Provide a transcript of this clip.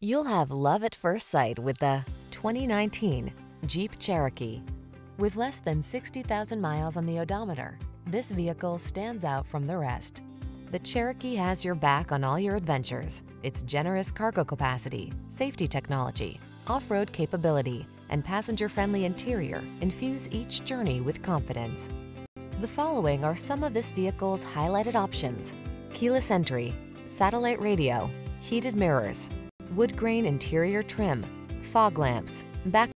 You'll have love at first sight with the 2019 Jeep Cherokee. With less than 60,000 miles on the odometer, this vehicle stands out from the rest. The Cherokee has your back on all your adventures. Its generous cargo capacity, safety technology, off-road capability, and passenger-friendly interior infuse each journey with confidence. The following are some of this vehicle's highlighted options: keyless entry, satellite radio, heated mirrors, wood grain interior trim, fog lamps, back